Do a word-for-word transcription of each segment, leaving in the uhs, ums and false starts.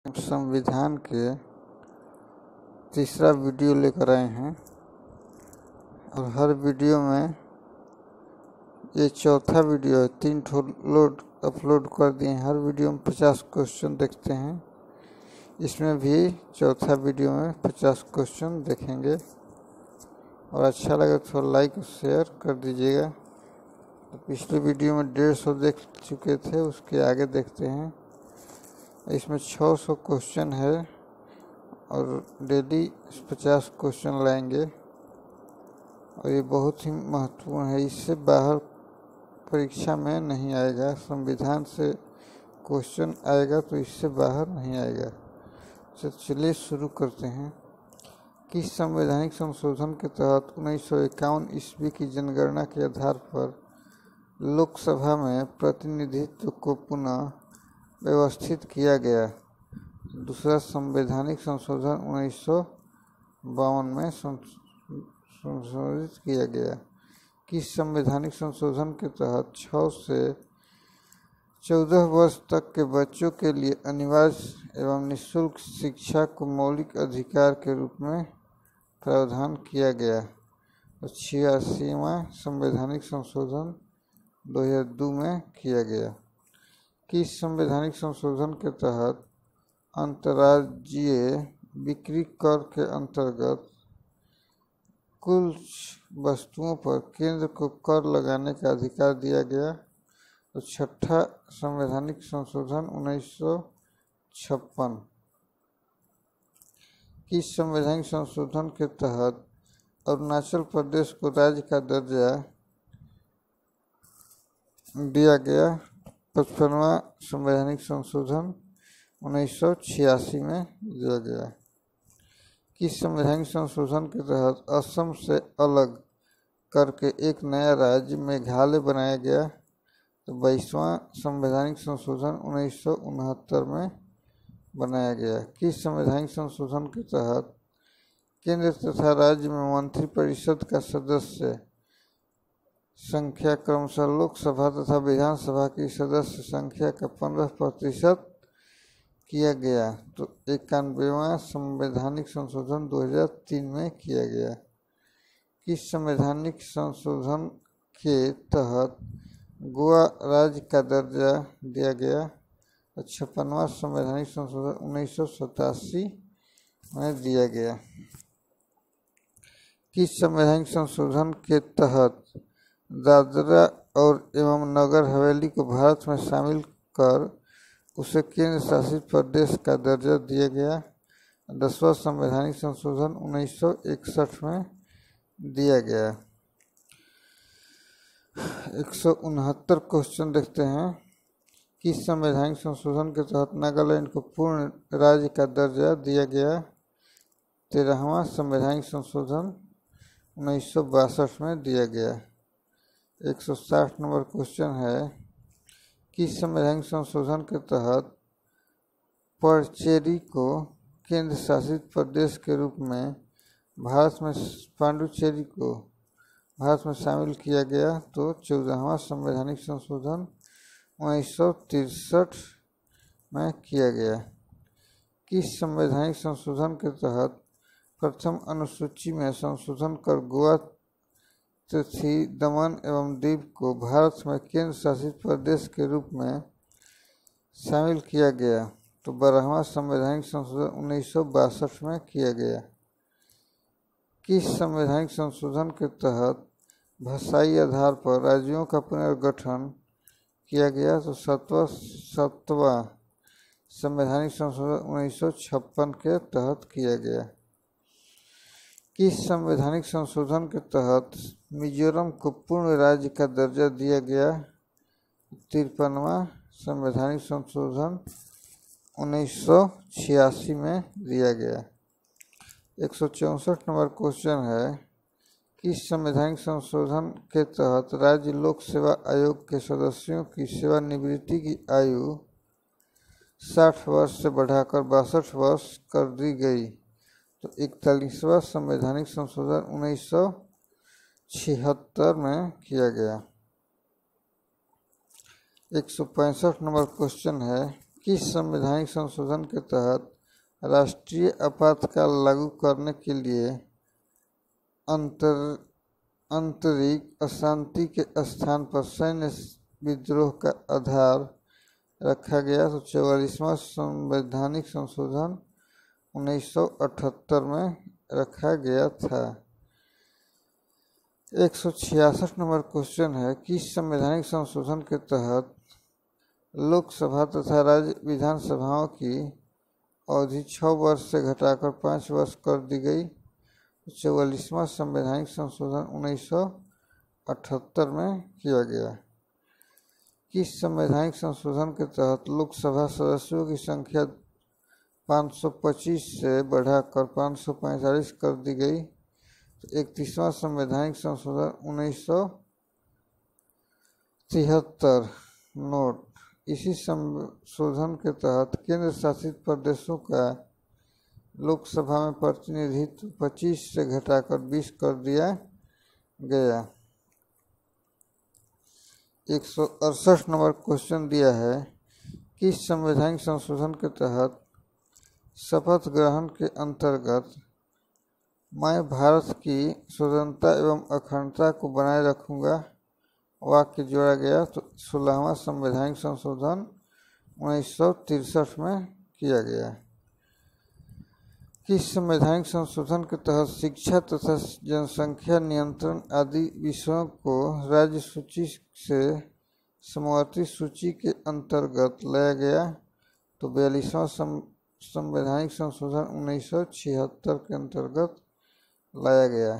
संविधान के तीसरा वीडियो लेकर आए हैं और हर वीडियो में ये चौथा वीडियो है। तीन ठो लोड अपलोड कर दिए हैं। हर वीडियो में पचास क्वेश्चन देखते हैं। इसमें भी चौथा वीडियो में पचास क्वेश्चन देखेंगे और अच्छा लगे तो लाइक और शेयर कर दीजिएगा। तो पिछले वीडियो में डेढ़ सौ देख चुके थे, उसके आगे देखते हैं। इसमें छः सौ क्वेश्चन है और डेली पचास क्वेश्चन लाएंगे और ये बहुत ही महत्वपूर्ण है। इससे बाहर परीक्षा में नहीं आएगा। संविधान से क्वेश्चन आएगा तो इससे बाहर नहीं आएगा। तो चलिए शुरू करते हैं। किस संवैधानिक संशोधन के तहत उन्नीस सौ इक्यावन ईस्वी की जनगणना के आधार पर लोकसभा में प्रतिनिधित्व को पुनः व्यवस्थित किया गया? दूसरा संवैधानिक संशोधन उन्नीस सौ बावन में संशोधित किया गया। किस संवैधानिक संशोधन के तहत छः से चौदह वर्ष तक के बच्चों के लिए अनिवार्य एवं निःशुल्क शिक्षा को मौलिक अधिकार के रूप में प्रावधान किया गया? छियासीवां संवैधानिक संशोधन दो हज़ार दो में किया गया। किस संवैधानिक संशोधन के तहत अंतर्राज्यीय बिक्री कर के अंतर्गत कुल वस्तुओं पर केंद्र को कर लगाने का अधिकार दिया गया? तो छठा संवैधानिक संशोधन उन्नीस सौ छप्पन। किस संवैधानिक संशोधन के तहत अरुणाचल प्रदेश को राज्य का दर्जा दिया गया? पचपनवां संवैधानिक संशोधन उन्नीस सौ छियासी में दिया गया। किस संवैधानिक संशोधन के तहत असम से अलग करके एक नया राज्य मेघालय बनाया गया? तो बाईसवां संवैधानिक संशोधन उन्नीस सौ उनहत्तर में बनाया गया। किस संवैधानिक संशोधन के तहत केंद्र तथा राज्य में मंत्रिपरिषद का सदस्य संख्या क्रमशः लोकसभा तथा विधानसभा की सदस्य संख्या का पंद्रह प्रतिशत किया गया? तो इक्यानवेवां संवैधानिक संशोधन दो हज़ार तीन में किया गया। किस संवैधानिक संशोधन के तहत गोवा राज्य का दर्जा दिया गया? छप्पनवां संवैधानिक संशोधन उन्नीस सौ सतासी में दिया गया। किस संवैधानिक संशोधन के तहत दादरा और एवं नगर हवेली को भारत में शामिल कर उसे केंद्र शासित प्रदेश का दर्जा दिया गया? दसवां संवैधानिक संशोधन उन्नीस सौ इकसठ में दिया गया। एक सौ उनहत्तर क्वेश्चन देखते हैं। किस संवैधानिक संशोधन के तहत नागालैंड को पूर्ण राज्य का दर्जा दिया गया? तेरहवां संवैधानिक संशोधन उन्नीस सौ बासठ में दिया गया। एक सौ साठ नंबर क्वेश्चन है। किस संवैधानिक संशोधन के तहत पुडुचेरी को केंद्र शासित प्रदेश के रूप में भारत में पांडुचेरी को भारत में शामिल किया गया? तो चौदहवां संवैधानिक संशोधन उन्नीस सौ तिरसठ में किया गया। किस संवैधानिक संशोधन के तहत प्रथम अनुसूची में संशोधन कर गोवा तथा दमन एवं दीव को भारत में केंद्र शासित प्रदेश के रूप में शामिल किया गया? तो बारहवां संवैधानिक संशोधन उन्नीस सौ बासठ में किया गया। किस संवैधानिक संशोधन के तहत भाषाई आधार पर राज्यों का पुनर्गठन किया गया? तो सातवां सातवां संवैधानिक संशोधन उन्नीस सौ छप्पन के तहत किया गया। किस संवैधानिक संशोधन के तहत मिजोरम को पूर्ण राज्य का दर्जा दिया गया? तिरपनवां संवैधानिक संशोधन उन्नीस सौ छियासी में दिया गया। एक सौ चौंसठ नंबर क्वेश्चन है। किस संवैधानिक संशोधन के तहत राज्य लोक सेवा आयोग के सदस्यों की सेवानिवृत्ति की आयु साठ वर्ष से बढ़ाकर बासठ वर्ष कर दी गई? तो इकतालीसवां संवैधानिक संशोधन उन्नीस सौ छिहत्तर में किया गया। एक सौ पैंसठ नंबर क्वेश्चन है। किस संवैधानिक संशोधन के तहत राष्ट्रीय आपातकाल लागू करने के लिए अंतर आंतरिक अशांति के स्थान पर सैन्य विद्रोह का आधार रखा गया? तो चौवालीसवां संवैधानिक संशोधन उन्नीस सौ अठहत्तर में रखा गया था। एक सौ छियासठ नंबर क्वेश्चन है, किस संवैधानिक संशोधन के तहत लोकसभा तथा राज्य विधानसभाओं की अवधि छः वर्ष से घटाकर पाँच वर्ष कर दी गई? चौवालीसवां संवैधानिक संशोधन उन्नीस सौ अठहत्तर में किया गया। किस संवैधानिक संशोधन के तहत लोकसभा सदस्यों की संख्या पाँच सौ पच्चीस से बढ़ाकर पाँच सौ पैंतालीस कर दी गई? इकतीसवां संवैधानिक संशोधन उन्नीस सौ तिहत्तर नोट। इसी संशोधन के तहत केंद्र शासित प्रदेशों का लोकसभा में प्रतिनिधित्व पच्चीस से घटाकर बीस कर दिया गया। एक सौ अड़सठ नंबर क्वेश्चन दिया है, किस संवैधानिक संशोधन के तहत शपथ ग्रहण के अंतर्गत मैं भारत की स्वतंत्रता एवं अखंडता को बनाए रखूंगा वाक्य जोड़ा गया? तो सोलहवां संवैधानिक संशोधन उन्नीस सौ तिरसठ में किया गया। किस संवैधानिक संशोधन के तहत शिक्षा तथा जनसंख्या नियंत्रण आदि विषयों को राज्य सूची से समवर्ती सूची के अंतर्गत लाया गया? तो बयालीसवां संवैधानिक संशोधन उन्नीस सौ छिहत्तर के अंतर्गत लाया गया।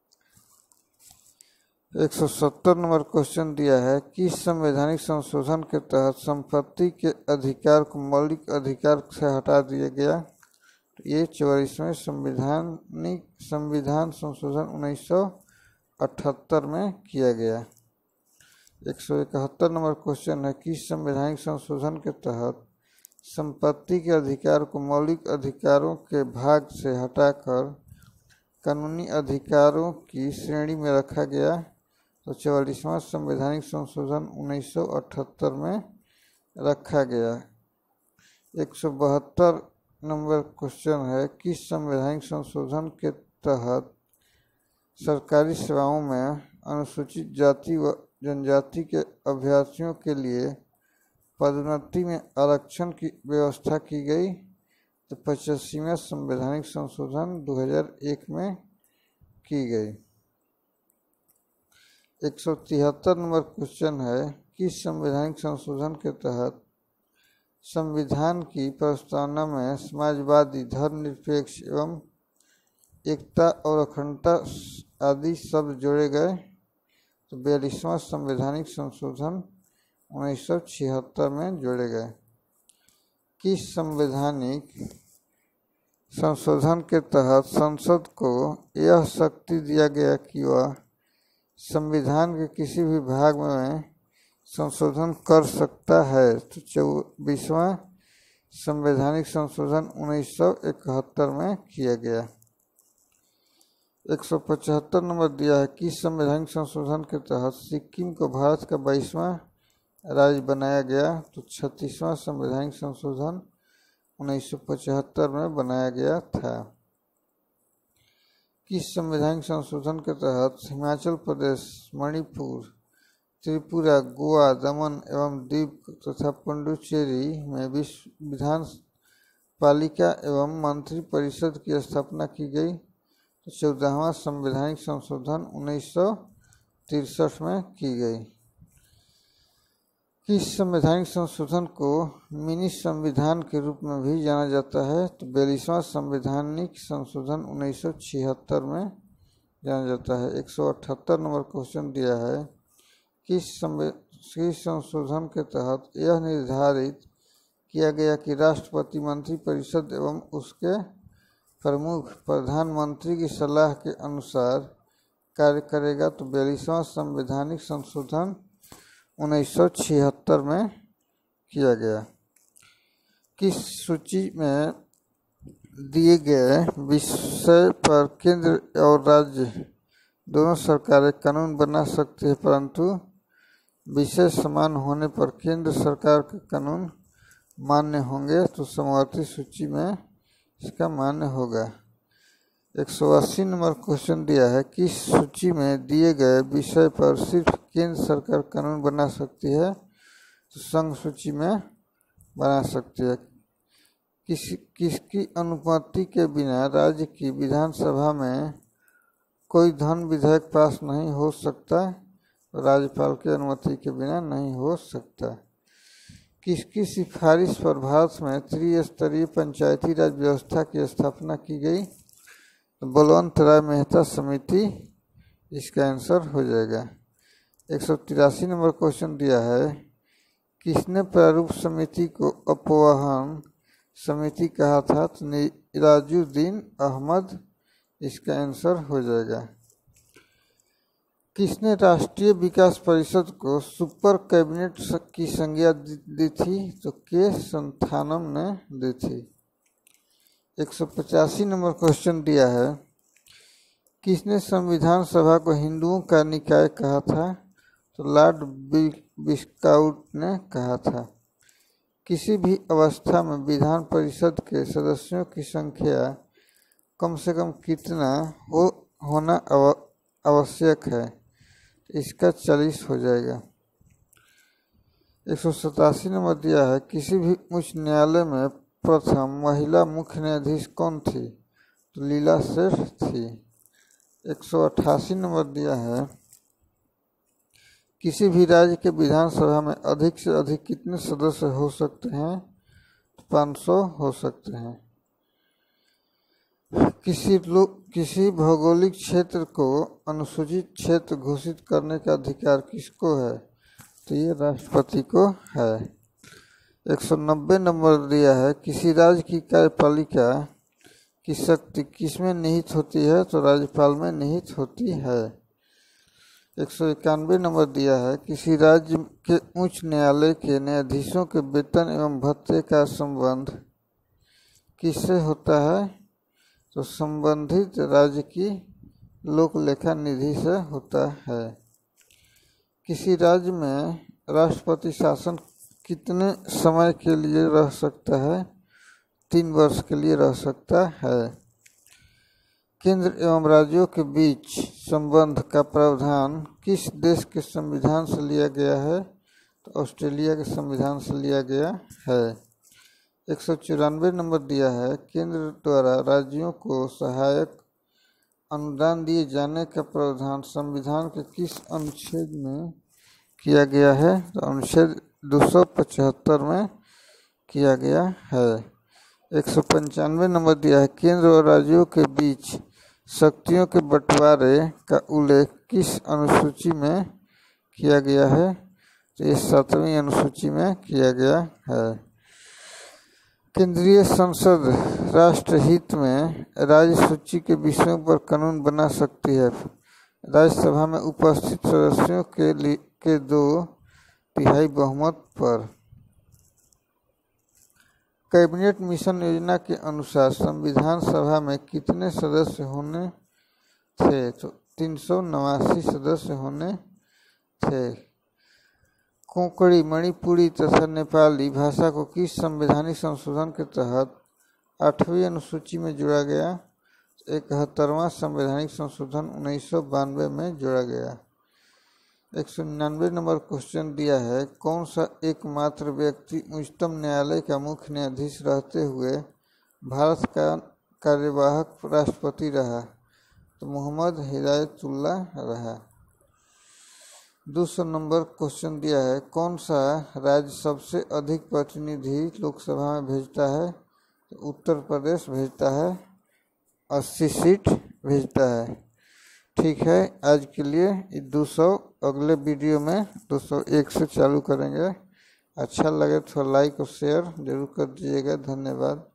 एक सौ सत्तर नंबर क्वेश्चन दिया है, किस संवैधानिक संशोधन के तहत संपत्ति के अधिकार को मौलिक अधिकार से हटा दिया गया? तो ये चौवालीसवें संवैधानिक संविधान संशोधन उन्नीस सौ अठहत्तर में किया गया। एक सौ इकहत्तर नंबर क्वेश्चन है, किस संवैधानिक संशोधन के तहत संपत्ति के अधिकार को मौलिक अधिकारों के भाग से हटाकर कानूनी अधिकारों की श्रेणी में रखा गया? तो चौवालीसवां संवैधानिक संशोधन उन्नीस सौ अठहत्तर में रखा गया। एक सौ बहत्तर नंबर क्वेश्चन है, किस संवैधानिक संशोधन के तहत सरकारी सेवाओं में अनुसूचित जाति व जनजाति के अभ्यर्थियों के लिए पदोन्नति में आरक्षण की व्यवस्था की गई? तो पचासीवां संवैधानिक संशोधन दो हज़ार एक में की गई। एक सौ तिहत्तर नंबर क्वेश्चन है, किस संवैधानिक संशोधन के तहत संविधान की प्रस्तावना में समाजवादी, धर्मनिरपेक्ष एवं एकता और अखंडता आदि शब्द जोड़े गए? तो बयालीसवां संवैधानिक संशोधन उन्नीस सौ छिहत्तर में जोड़े गए। किस संवैधानिक संशोधन के तहत संसद को यह शक्ति दिया गया कि वह संविधान के किसी भी भाग में संशोधन कर सकता है? तो चौबीसवां संवैधानिक संशोधन उन्नीस सौ इकहत्तर में किया गया। एक सौ पचहत्तर नंबर दिया है, किस संवैधानिक संशोधन के तहत सिक्किम को भारत का बाईसवां राज्य बनाया गया? तो छत्तीसवां संवैधानिक संशोधन उन्नीस सौ पचहत्तर में बनाया गया था। किस संवैधानिक संशोधन के तहत हिमाचल प्रदेश, मणिपुर, त्रिपुरा, गोवा, दमन एवं दीव तथा पुडुचेरी में विधान पालिका एवं मंत्री परिषद की स्थापना की गई? तो चौदहवां संवैधानिक संशोधन उन्नीस सौ तिरसठ में की गई। किस संवैधानिक संशोधन को मिनी संविधान के रूप में भी जाना जाता है? तो बयालीसवां संवैधानिक संशोधन उन्नीस सौ छिहत्तर में जाना जाता है। एक सौ अठहत्तर नंबर क्वेश्चन दिया है, किस संशोधन के तहत यह निर्धारित किया गया कि राष्ट्रपति मंत्रिपरिषद एवं उसके प्रमुख प्रधानमंत्री की सलाह के अनुसार कार्य करेगा? तो बयालीसवां संवैधानिक संशोधन उन्नीस सौ छिहत्तर में किया गया। किस सूची में दिए गए विषय पर केंद्र और राज्य दोनों सरकारें कानून बना सकती है, परंतु विषय समान होने पर केंद्र सरकार का कानून मान्य होंगे तो समवर्ती सूची में इसका मान्य होगा। एक सौ अस्सी नंबर क्वेश्चन दिया है, किस सूची में दिए गए विषय पर सिर्फ केंद्र सरकार कानून बना सकती है तो संघ सूची में बना सकती है। किस किसकी अनुमति के बिना राज्य की विधानसभा में कोई धन विधेयक पास नहीं हो सकता, राज्यपाल की अनुमति के बिना नहीं हो सकता। किसकी सिफारिश पर भारत में त्रिस्तरीय पंचायती राज व्यवस्था की स्थापना की गई? बलवंत राय मेहता समिति इसका आंसर हो जाएगा। एक सौ तिरासी नंबर क्वेश्चन दिया है, किसने प्रारूप समिति को अपवाहन समिति कहा था? तो निराजुद्दीन अहमद इसका आंसर हो जाएगा। किसने राष्ट्रीय विकास परिषद को सुपर कैबिनेट की संज्ञा दी थी? तो के संथानम ने दी थी। एक सौ पचासी नंबर क्वेश्चन दिया है, किसने संविधान सभा को हिंदुओं का निकाय कहा था? तो लॉर्ड विस्काउट ने कहा था। किसी भी अवस्था में विधान परिषद के सदस्यों की संख्या कम से कम कितना हो होना आव, आवश्यक है? इसका चालीस हो जाएगा। एक सौ सतासी नंबर दिया है, किसी भी उच्च न्यायालय में प्रथम महिला मुख्य न्यायाधीश कौन थी? तो लीला सेठ थी। एक सौ अट्ठासी नंबर दिया है, किसी भी राज्य के विधानसभा में अधिक से अधिक कितने सदस्य हो सकते हैं? पाँच सौ हो सकते हैं। किसी लोग किसी भौगोलिक क्षेत्र को अनुसूचित क्षेत्र घोषित करने का अधिकार किसको है? तो ये राष्ट्रपति को है। एक सौ नब्बे नंबर दिया है, किसी राज्य की कार्यपालिका की शक्ति किसमें निहित होती है? तो राज्यपाल में निहित होती है। एक सौ इक्यानवे नंबर दिया है, किसी राज्य के उच्च न्यायालय के न्यायाधीशों के वेतन एवं भत्ते का संबंध किससे होता है? तो संबंधित राज्य की लोक लेखा निधि से होता है। किसी राज्य में राष्ट्रपति शासन कितने समय के लिए रह सकता है? तीन वर्ष के लिए रह सकता है। केंद्र एवं राज्यों के बीच संबंध का प्रावधान किस देश के संविधान से लिया गया है? तो ऑस्ट्रेलिया के संविधान से लिया गया है। एक सौ चौरानवे नंबर दिया है, केंद्र द्वारा राज्यों को सहायक अनुदान दिए जाने का प्रावधान संविधान के किस अनुच्छेद में किया गया है? तो अनुच्छेद दो सौ पचहत्तर में किया गया है। एक सौ पंचानवे नंबर दिया है, केंद्र और राज्यों के बीच शक्तियों के बंटवारे का उल्लेख किस अनुसूची में किया गया है? तो ये सातवीं अनुसूची में किया गया है। केंद्रीय संसद राष्ट्रहित में राज्य सूची के विषयों पर कानून बना सकती है राज्यसभा में उपस्थित सदस्यों के लिए के दो तिहाई बहुमत पर। कैबिनेट मिशन योजना के अनुसार संविधान सभा में कितने सदस्य होने थे? तो तीन सौ नवासी सदस्य होने थे। कोंकणी, मणिपुरी तथा नेपाली भाषा को किस संवैधानिक संशोधन के तहत आठवीं अनुसूची में जोड़ा गया? इकहत्तरवां संवैधानिक संशोधन उन्नीस सौ बानवे में जोड़ा गया। एक सौ निन्यानवे नंबर क्वेश्चन दिया है, कौन सा एकमात्र व्यक्ति उच्चतम न्यायालय का मुख्य न्यायाधीश रहते हुए भारत का कार्यवाहक राष्ट्रपति रहा? तो मोहम्मद हिदायतुल्लाह रहा। दो सौ नंबर क्वेश्चन दिया है, कौन सा राज्य सबसे अधिक प्रतिनिधि लोकसभा में भेजता है? तो उत्तर प्रदेश भेजता है, अस्सी सीट भेजता है। ठीक है, आज के लिए दो सौ, अगले वीडियो में दो सौ एक से चालू करेंगे। अच्छा लगे तो लाइक और शेयर जरूर कर दीजिएगा। धन्यवाद।